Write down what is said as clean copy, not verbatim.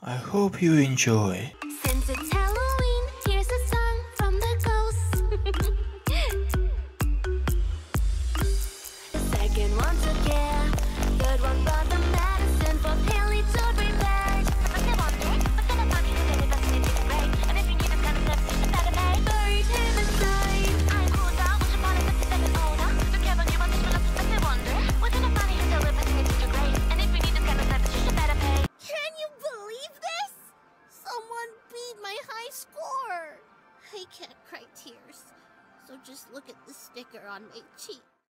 I hope you enjoy. Since it's Halloween, here's a song from the ghosts. The second one's a care. Third one brought the medicine. Fourth Haley told prepared. But they wonder, what kind of money is it? That's it, right? And if you need this kind of stuff, you better pay. Buried him inside. I'm cool out. What's your body? That's the second owner. So Kevin, you want this one? But they wonder, what kind of money is it? That's it, great. And if you need this kind of stuff, you better pay. Can you believe this? Someone beat my high score! I can't cry tears, so just look at the sticker on my cheek.